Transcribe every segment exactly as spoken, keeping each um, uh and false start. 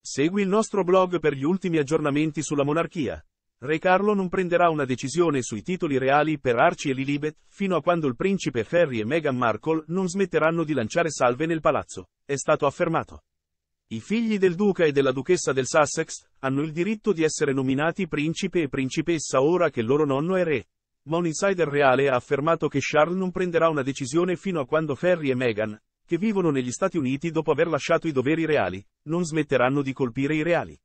Segui il nostro blog per gli ultimi aggiornamenti sulla monarchia. Re Carlo non prenderà una decisione sui titoli reali per Archie e Lilibet, fino a quando il principe Harry e Meghan Markle non smetteranno di lanciare salve nel palazzo, è stato affermato. I figli del duca e della duchessa del Sussex hanno il diritto di essere nominati principe e principessa ora che il loro nonno è re. Ma un insider reale ha affermato che Charles non prenderà una decisione fino a quando Harry e Meghan, che vivono negli Stati Uniti dopo aver lasciato i doveri reali, non smetteranno di colpire i reali.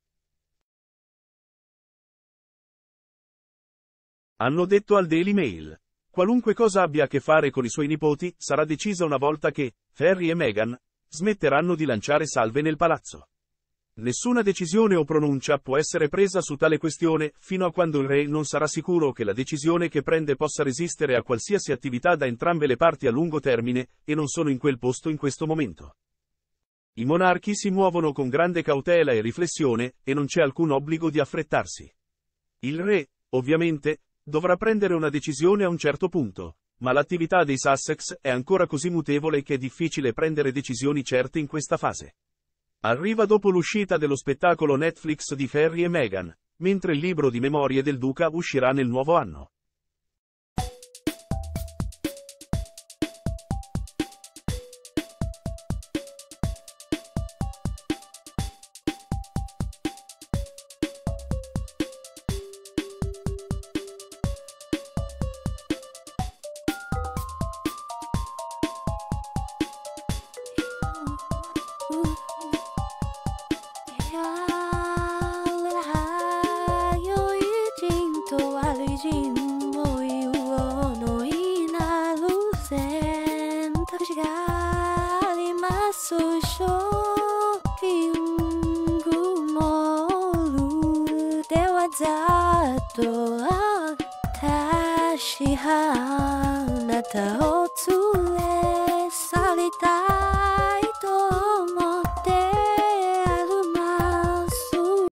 Hanno detto al Daily Mail. Qualunque cosa abbia a che fare con i suoi nipoti, sarà decisa una volta che Harry e Meghan smetteranno di lanciare salve nel palazzo. Nessuna decisione o pronuncia può essere presa su tale questione, fino a quando il re non sarà sicuro che la decisione che prende possa resistere a qualsiasi attività da entrambe le parti a lungo termine, e non sono in quel posto in questo momento. I monarchi si muovono con grande cautela e riflessione, e non c'è alcun obbligo di affrettarsi. Il re, ovviamente, dovrà prendere una decisione a un certo punto, ma l'attività dei Sussex è ancora così mutevole che è difficile prendere decisioni certe in questa fase. Arriva dopo l'uscita dello spettacolo Netflix di Harry e Meghan, mentre il libro di memorie del duca uscirà nel nuovo anno. 다시 하나 더 둘레 살리다